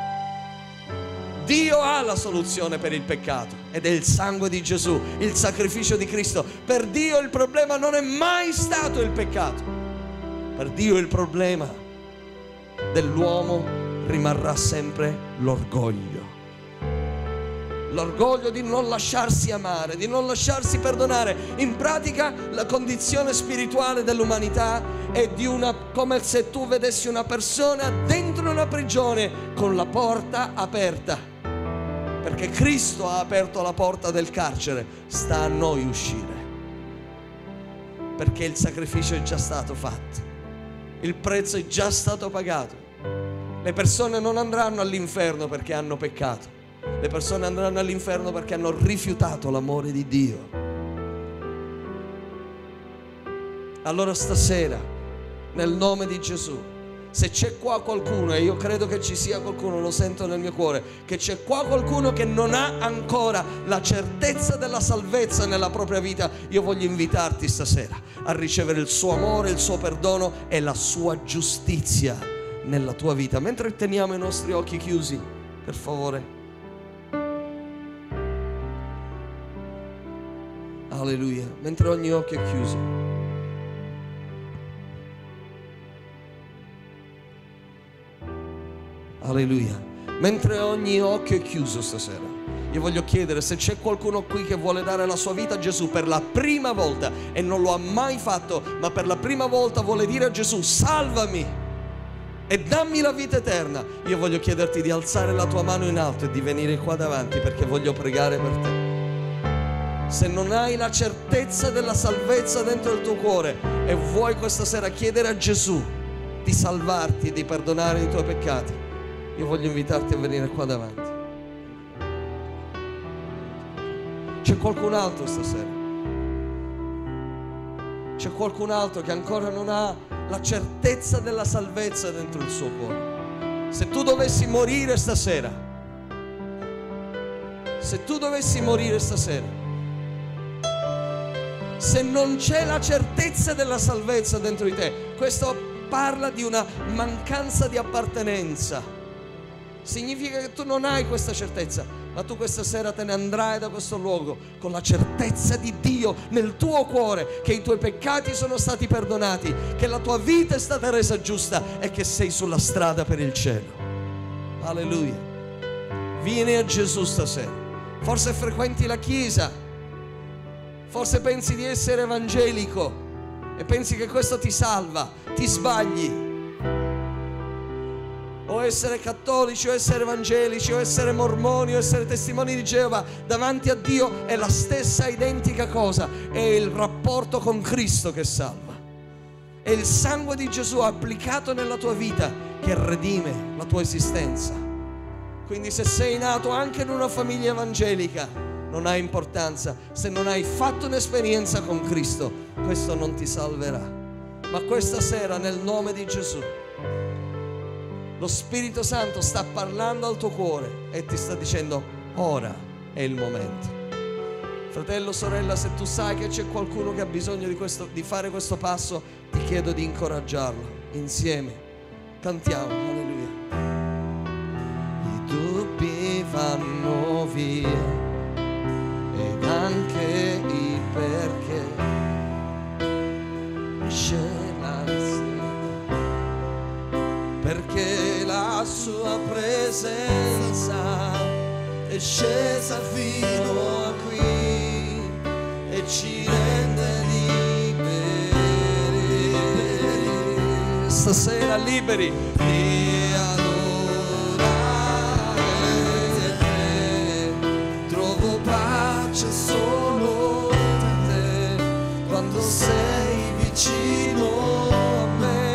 Dio ha la soluzione per il peccato ed è il sangue di Gesù, il sacrificio di Cristo. Per Dio il problema non è mai stato il peccato. Per Dio il problema dell'uomo rimarrà sempre l'orgoglio. L'orgoglio di non lasciarsi amare, di non lasciarsi perdonare. In pratica la condizione spirituale dell'umanità è come se tu vedessi una persona dentro una prigione con la porta aperta. Perché Cristo ha aperto la porta del carcere, sta a noi uscire. Perché il sacrificio è già stato fatto, il prezzo è già stato pagato. Le persone non andranno all'inferno perché hanno peccato. Le persone andranno all'inferno perché hanno rifiutato l'amore di Dio. Allora stasera, nel nome di Gesù, se c'è qua qualcuno, e io credo che ci sia qualcuno, lo sento nel mio cuore, che c'è qua qualcuno che non ha ancora la certezza della salvezza nella propria vita, io voglio invitarti stasera a ricevere il suo amore, il suo perdono e la sua giustizia nella tua vita. Mentre teniamo i nostri occhi chiusi, per favore. Alleluia. Mentre ogni occhio è chiuso, alleluia. Mentre ogni occhio è chiuso stasera, io voglio chiedere se c'è qualcuno qui che vuole dare la sua vita a Gesù per la prima volta e non lo ha mai fatto, ma per la prima volta vuole dire a Gesù: salvami. e dammi la vita eterna. Io voglio chiederti di alzare la tua mano in alto e di venire qua davanti, perché voglio pregare per te. Se non hai la certezza della salvezza dentro il tuo cuore e vuoi questa sera chiedere a Gesù di salvarti e di perdonare i tuoi peccati, io voglio invitarti a venire qua davanti. C'è qualcun altro stasera? C'è qualcun altro che ancora non ha la certezza della salvezza dentro il suo cuore? Se tu dovessi morire stasera, se non c'è la certezza della salvezza dentro di te, questo parla di una mancanza di appartenenza. Significa che tu non hai questa certezza, ma tu questa sera te ne andrai da questo luogo con la certezza di Dio nel tuo cuore, che i tuoi peccati sono stati perdonati, che la tua vita è stata resa giusta e che sei sulla strada per il cielo. Alleluia. Vieni a Gesù stasera. Forse frequenti la chiesa, forse pensi di essere evangelico e pensi che questo ti salva. Ti sbagli. O essere cattolici, o essere evangelici, o essere mormoni, o essere testimoni di Geova, davanti a Dio è la stessa identica cosa. È il rapporto con Cristo che salva. È il sangue di Gesù applicato nella tua vita che redime la tua esistenza. Quindi se sei nato anche in una famiglia evangelica, non ha importanza. Se non hai fatto un'esperienza con Cristo, questo non ti salverà. Ma questa sera, nel nome di Gesù, lo Spirito Santo sta parlando al tuo cuore e ti sta dicendo: ora è il momento. Fratello, sorella, se tu sai che c'è qualcuno che ha bisogno di fare questo passo, ti chiedo di incoraggiarlo. Insieme cantiamo, alleluia. I dubbi vanno via ed anche i perché. Esce l'ansia perché la sua presenza è scesa fino a qui e ci rende liberi. Stasera liberi di adorare te. Trovo pace solo in te quando sei vicino a me.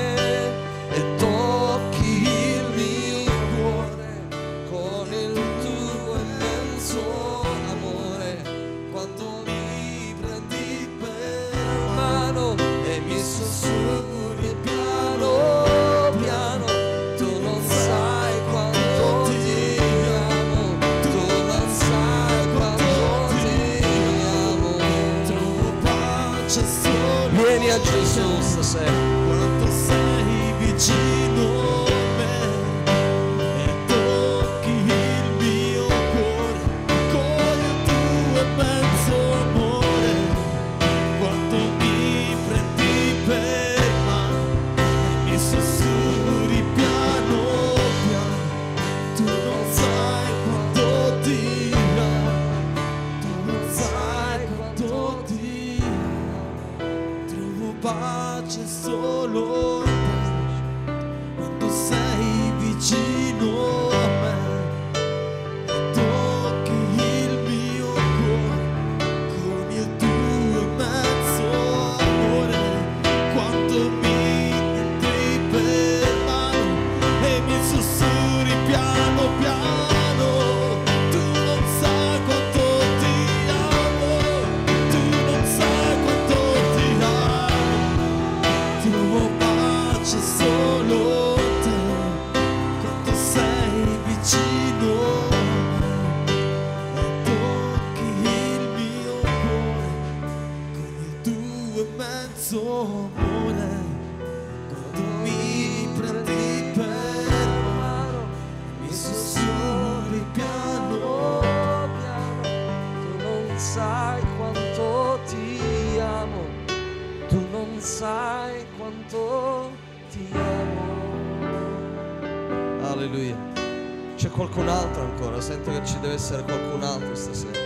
Sussurri piano piano, tu non sai quanto ti amo, tu non sai quanto ti amo. Trovo pace solo. Vieni a Gesù stasera. Quando sei vicino a me e tocchi il mio cuore con il tuo immenso amore, quando mi prendi per mano e mi sussurri piano piano, tu non sai quanto ti amo, tu non sai quanto ti amo. Trovo pace solo in te quando sei vicino a me e tocchi il mio cuore con il tuo immenso amore. Quando mi entri per mano e mi sussurri piano piano, tu non sai quanto ti amo, tu non sai quanto ti amo. Trovo pace solo in te quando sei vicino a me e tocchi il mio cuore con il tuo immenso amore. Quando mi prendi per mano e mi sussurri piano piano, tu non sai quanto ti amo, tu non sai quanto ti amo. Alleluia. C'è qualcun altro ancora? Sento che ci deve essere qualcun altro stasera.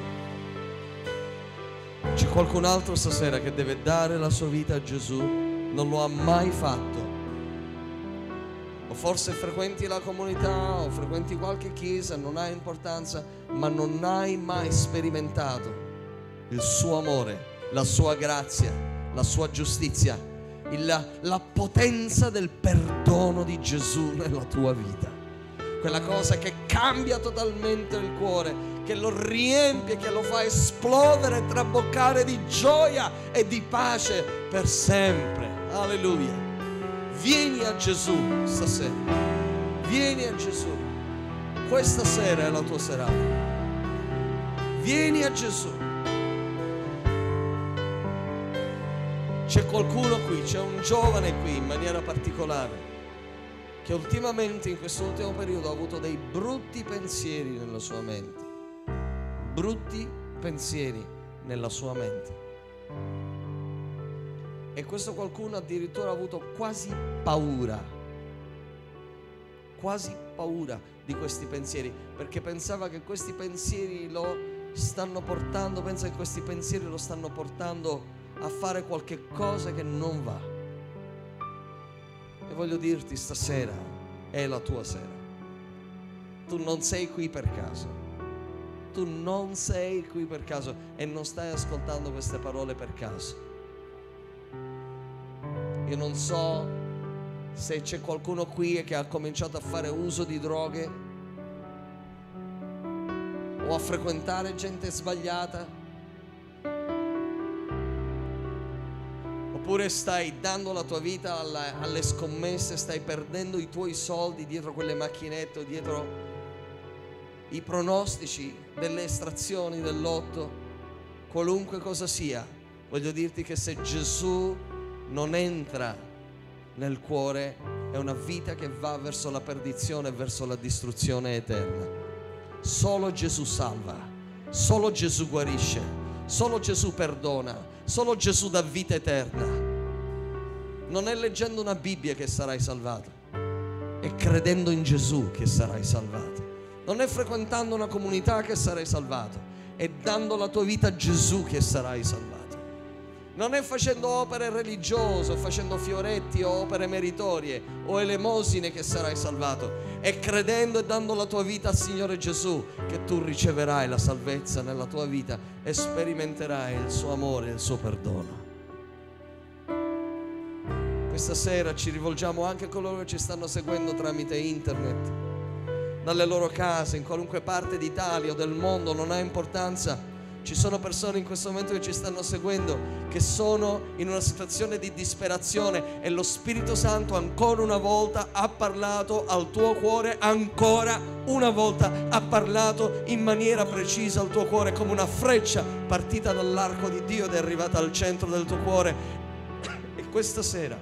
C'è qualcun altro stasera che deve dare la sua vita a Gesù non lo ha mai fatto. O forse frequenti la comunità o frequenti qualche chiesa, non ha importanza, ma non hai mai sperimentato il suo amore, la sua grazia, la sua giustizia, la potenza del perdono di Gesù nella tua vita. Quella cosa che cambia totalmente il cuore, che lo riempie, che lo fa esplodere e traboccare di gioia e di pace per sempre. Alleluia. Vieni a Gesù stasera. Vieni a Gesù. Questa sera è la tua serata. Vieni a Gesù. C'è qualcuno qui, c'è un giovane qui in maniera particolare che ultimamente, in questo ultimo periodo, ha avuto dei brutti pensieri nella sua mente. Brutti pensieri nella sua mente. E questo qualcuno addirittura ha avuto quasi paura di questi pensieri, perché pensava che questi pensieri lo stanno portando, pensa che questi pensieri lo stanno portando a fare qualche cosa che non va. E voglio dirti, stasera è la tua sera. Tu non sei qui per caso. Tu non sei qui per caso e non stai ascoltando queste parole per caso. Io non so se c'è qualcuno qui che ha cominciato a fare uso di droghe o a frequentare gente sbagliata, oppure stai dando la tua vita alle scommesse, stai perdendo i tuoi soldi dietro quelle macchinette, dietro i pronostici delle estrazioni del lotto. Qualunque cosa sia, voglio dirti che se Gesù non entra nel cuore, è una vita che va verso la perdizione e verso la distruzione eterna. Solo Gesù salva, solo Gesù guarisce, solo Gesù perdona, solo Gesù dà vita eterna. Non è leggendo una Bibbia che sarai salvato, è credendo in Gesù che sarai salvato. Non è frequentando una comunità che sarai salvato, è dando la tua vita a Gesù che sarai salvato. Non è facendo opere religiose, facendo fioretti o opere meritorie o elemosine che sarai salvato. È credendo e dando la tua vita al Signore Gesù che tu riceverai la salvezza nella tua vita e sperimenterai il suo amore e il suo perdono. Questa sera ci rivolgiamo anche a coloro che ci stanno seguendo tramite internet, dalle loro case, in qualunque parte d'Italia o del mondo, non ha importanza. Ci sono persone in questo momento che ci stanno seguendo che sono in una situazione di disperazione e lo Spirito Santo ancora una volta ha parlato al tuo cuore, ancora una volta ha parlato in maniera precisa al tuo cuore, come una freccia partita dall'arco di Dio ed è arrivata al centro del tuo cuore. E questa sera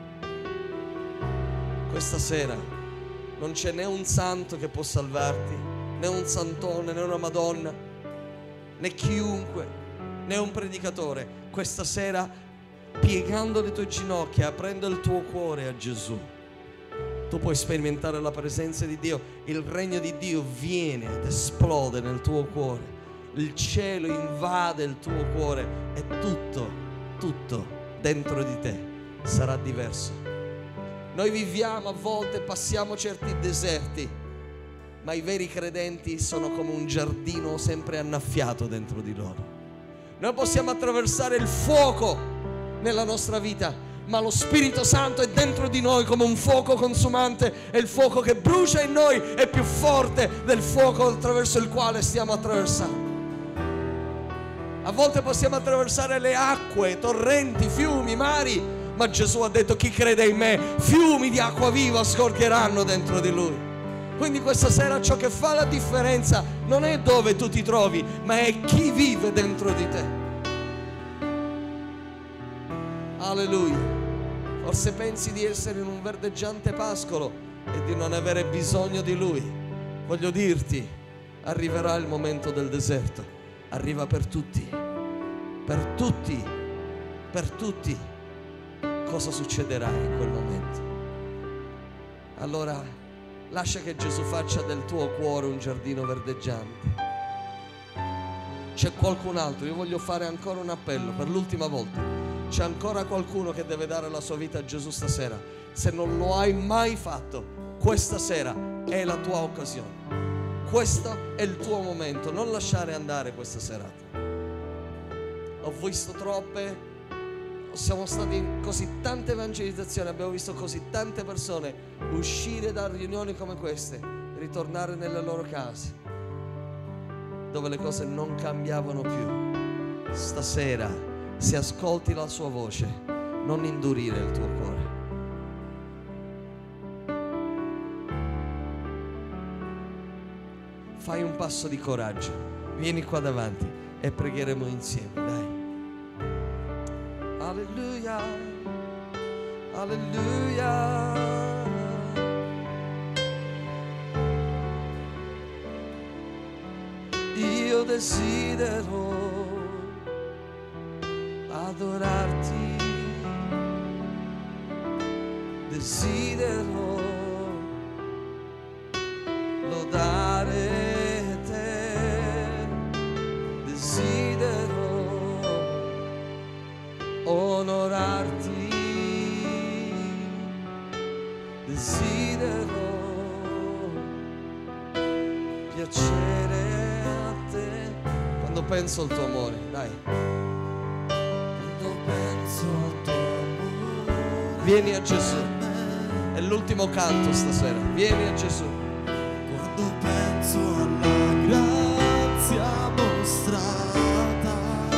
non c'è né un santo che può salvarti, né un santone, né una Madonna, né chiunque, né un predicatore. Questa sera, piegando le tue ginocchia, aprendo il tuo cuore a Gesù, tu puoi sperimentare la presenza di Dio. Il regno di Dio viene ed esplode nel tuo cuore. Il cielo invade il tuo cuore e tutto dentro di te sarà diverso. Noi viviamo a volte, passiamo certi deserti, ma i veri credenti sono come un giardino sempre annaffiato dentro di loro. Noi possiamo attraversare il fuoco nella nostra vita, ma lo Spirito Santo è dentro di noi come un fuoco consumante e il fuoco che brucia in noi è più forte del fuoco attraverso il quale stiamo attraversando. A volte possiamo attraversare le acque, torrenti, fiumi, mari, ma Gesù ha detto: chi crede in me, fiumi di acqua viva scorgeranno dentro di lui. Quindi questa sera ciò che fa la differenza non è dove tu ti trovi, ma è chi vive dentro di te. Alleluia. Forse pensi di essere in un verdeggiante pascolo e di non avere bisogno di Lui. Voglio dirti, arriverà il momento del deserto. Arriva per tutti. Per tutti. Per tutti. Cosa succederà in quel momento? Allora, lascia che Gesù faccia del tuo cuore un giardino verdeggiante. C'è qualcun altro, io voglio fare ancora un appello per l'ultima volta. C'è ancora qualcuno che deve dare la sua vita a Gesù stasera. Se non lo hai mai fatto, questa sera è la tua occasione. Questo è il tuo momento. Non lasciare andare questa serata. Ho visto siamo stati in così tante evangelizzazioni, abbiamo visto così tante persone uscire da riunioni come queste, ritornare nelle loro case, dove le cose non cambiavano più. Stasera, se ascolti la sua voce, non indurire il tuo cuore. Fai un passo di coraggio, vieni qua davanti e pregheremo insieme, dai. Alleluia, alleluia. Io desidero adorarti, desidero lodare te, desidero onorarti, desidero piacere a te. Quando penso al tuo amore, dai. Quando penso al tuo amore, vieni a Gesù. È l'ultimo canto stasera. Vieni a Gesù. Quando penso alla grazia mostrata,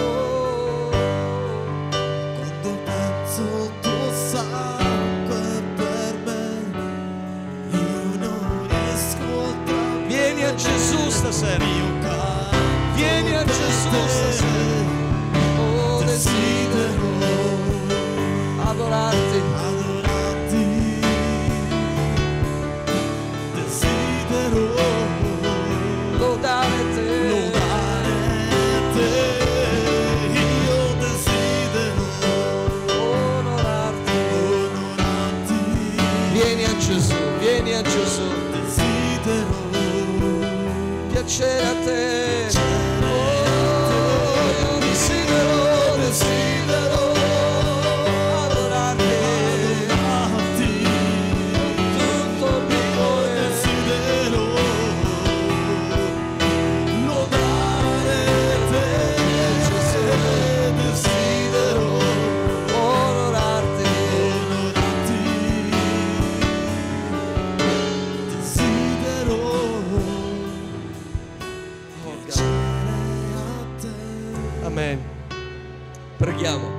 quando penso al tuo sangue per me, io non riesco a trovare. Vieni a Gesù stasera. Vieni a Gesù stasera. Oh, desidero adorarti, desidero lodare te, io desidero onorarti. Vieni a Gesù, vieni a Gesù. desidero Piacere a te. Io desidero adorarti. Tutto il mio cuore. desidero lodare te, Desidero onorarti. desidero Oh, God. piacere a te. Amen. Preghiamo.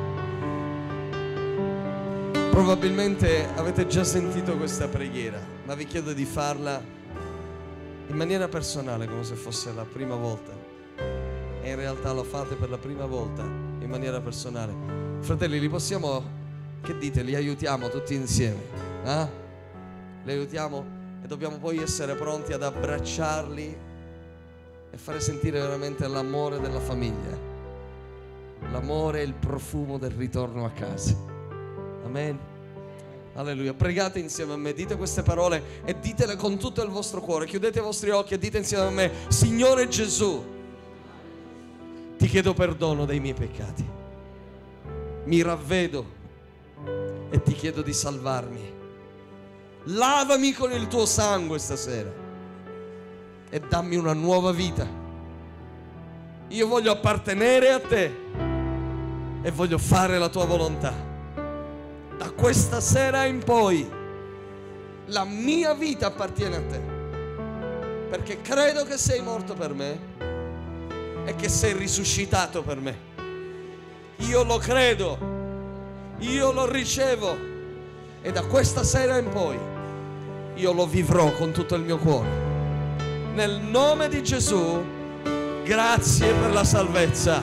Probabilmente avete già sentito questa preghiera, ma vi chiedo di farla in maniera personale, come se fosse la prima volta. E in realtà lo fate per la prima volta in maniera personale. Fratelli, li possiamo, che dite, li aiutiamo tutti insieme? Li aiutiamo e dobbiamo poi essere pronti ad abbracciarli e fare sentire veramente l'amore della famiglia. L'amore e il profumo del ritorno a casa. Amen. Alleluia. Pregate insieme a me, dite queste parole e ditele con tutto il vostro cuore. Chiudete i vostri occhi e dite insieme a me: Signore Gesù, ti chiedo perdono dei miei peccati. Mi ravvedo e ti chiedo di salvarmi. Lavami con il tuo sangue stasera e dammi una nuova vita. Io voglio appartenere a te e voglio fare la tua volontà. Da questa sera in poi la mia vita appartiene a te, perché credo che sei morto per me e che sei risuscitato per me. Io lo credo, io lo ricevo e da questa sera in poi io lo vivrò con tutto il mio cuore. Nel nome di Gesù, grazie per la salvezza.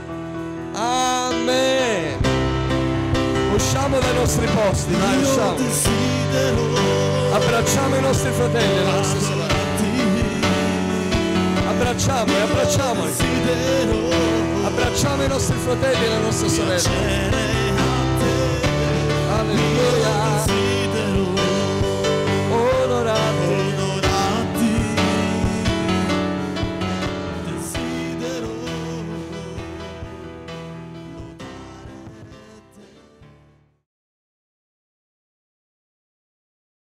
Amen. Usciamo dai nostri posti, dai, usciamo. Abbracciamo i nostri fratelli e le nostre sorelle. Abbracciamo e abbracciamoli. Abbracciamo i nostri fratelli e le nostre sorelle. Alleluia.